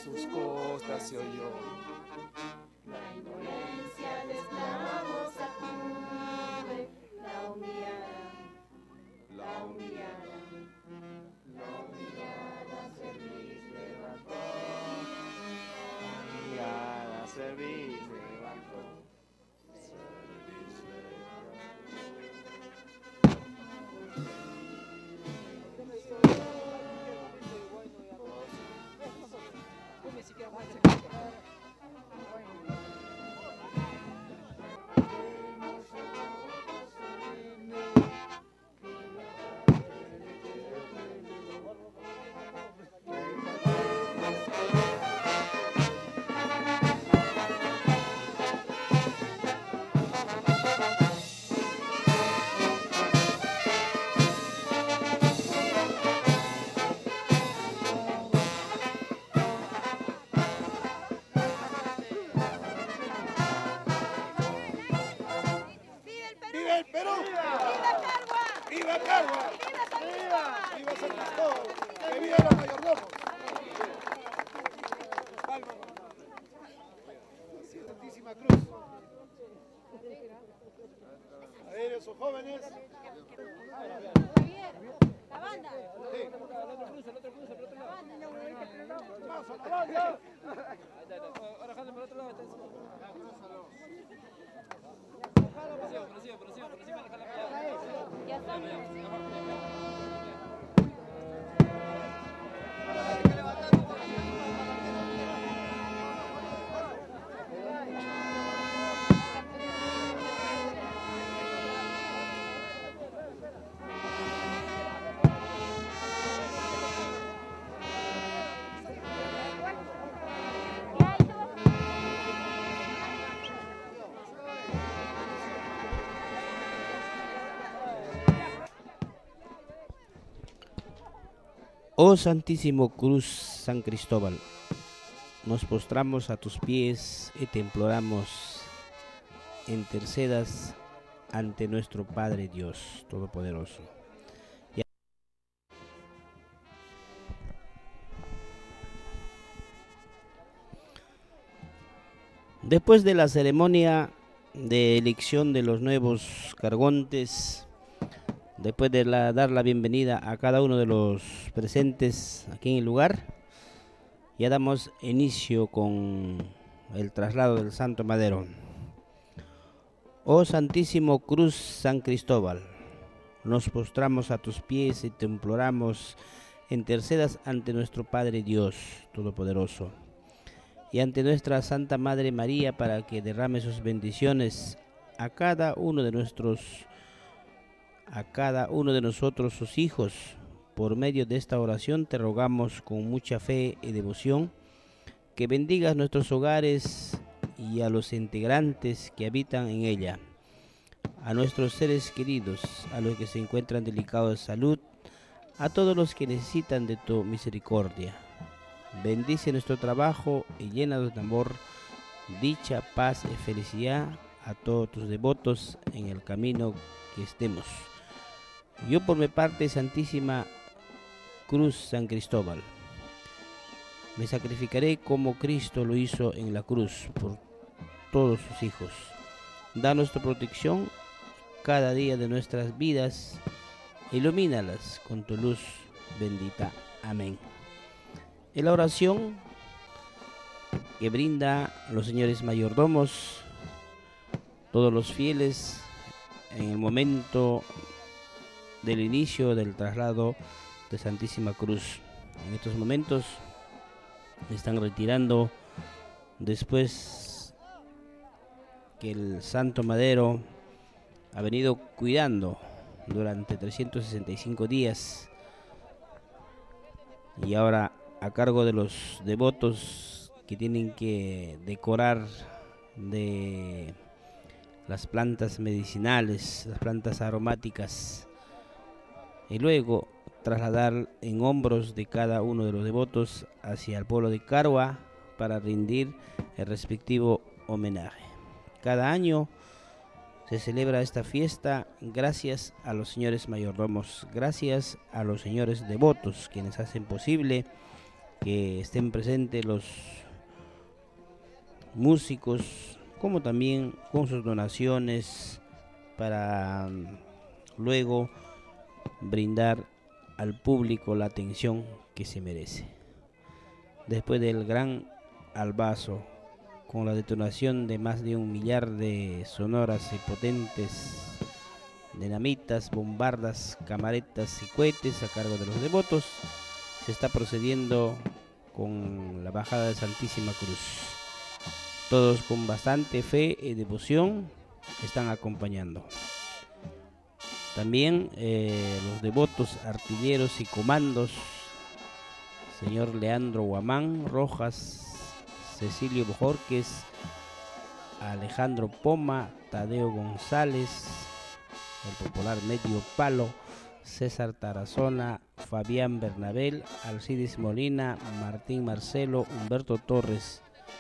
sus costas se oyó. La indolencia de esclavos sacude, la humillada, la humillada, la humillada cerviz levantó. La cerviz levantó. ¡Viva el Perú! ¡Viva Carua! ¡Viva San Cristóbal! ¡Que viva los mayordomos! Palma. La Santísima Cruz. A ver, esos jóvenes. La banda. Sí. La banda. Más a la banda. Ahora jale por otro lado. Ya estamos. Oh Santísimo Cruz San Cristóbal, nos postramos a tus pies y te imploramos, intercedas ante nuestro Padre Dios Todopoderoso. Después de la ceremonia de elección de los nuevos cargontes, después de dar la bienvenida a cada uno de los presentes aquí en el lugar, ya damos inicio con el traslado del Santo Madero. Oh Santísimo Cruz San Cristóbal, nos postramos a tus pies y te imploramos, intercedas ante nuestro Padre Dios Todopoderoso y ante nuestra Santa Madre María para que derrame sus bendiciones a cada uno de nosotros, sus hijos. Por medio de esta oración te rogamos con mucha fe y devoción que bendigas nuestros hogares y a los integrantes que habitan en ella, a nuestros seres queridos, a los que se encuentran delicados de salud, a todos los que necesitan de tu misericordia. Bendice nuestro trabajo y llena de amor, dicha, paz y felicidad a todos tus devotos en el camino que estemos. Yo por mi parte, Santísima Cruz San Cristóbal, me sacrificaré como Cristo lo hizo en la cruz por todos sus hijos. Danos tu protección cada día de nuestras vidas, ilumínalas con tu luz bendita. Amén. En la oración que brinda los señores mayordomos, todos los fieles en el momento del inicio del traslado de Santísima Cruz. En estos momentos se están retirando después que el Santo Madero ha venido cuidando durante 365 días y ahora a cargo de los devotos que tienen que decorar de las plantas medicinales, las plantas aromáticas, y luego trasladar en hombros de cada uno de los devotos hacia el pueblo de Carua para rendir el respectivo homenaje. Cada año se celebra esta fiesta gracias a los señores mayordomos, gracias a los señores devotos, quienes hacen posible que estén presentes los músicos, como también con sus donaciones para luego brindar al público la atención que se merece. Después del gran albazo, con la detonación de más de 1 millar de sonoras y potentes dinamitas, bombardas, camaretas y cohetes a cargo de los devotos, se está procediendo con la bajada de Santísima Cruz. Todos con bastante fe y devoción están acompañando. También los devotos, artilleros y comandos, señor Leandro Guamán Rojas, Cecilio Bojorques, Alejandro Poma, Tadeo González, el popular Medio Palo, César Tarazona, Fabián Bernabel, Alcides Molina, Martín Marcelo, Humberto Torres,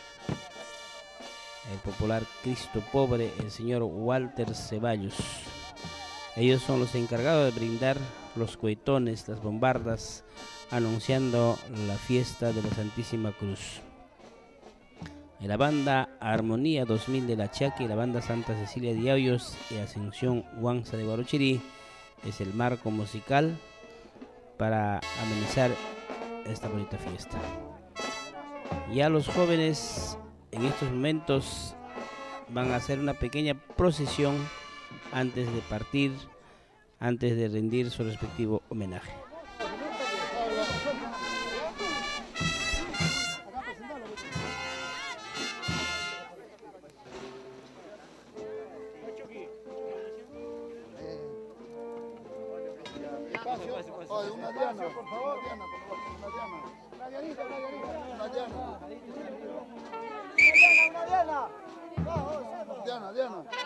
el popular Cristo Pobre, el señor Walter Ceballos. Ellos son los encargados de brindar los cohetones, las bombardas, anunciando la fiesta de la Santísima Cruz. En la banda Armonía 2000 de La Chaque y la banda Santa Cecilia de Auyos y Ascensión Huanza de Guarochirí es el marco musical para amenizar esta bonita fiesta. Ya los jóvenes en estos momentos van a hacer una pequeña procesión antes de partir, antes de rendir su respectivo homenaje. Oye, una Diana, por favor, Diana, por favor, una Diana. Una Dianita, una Dianita, una Diana. Una Diana, una Diana. Diana, Diana.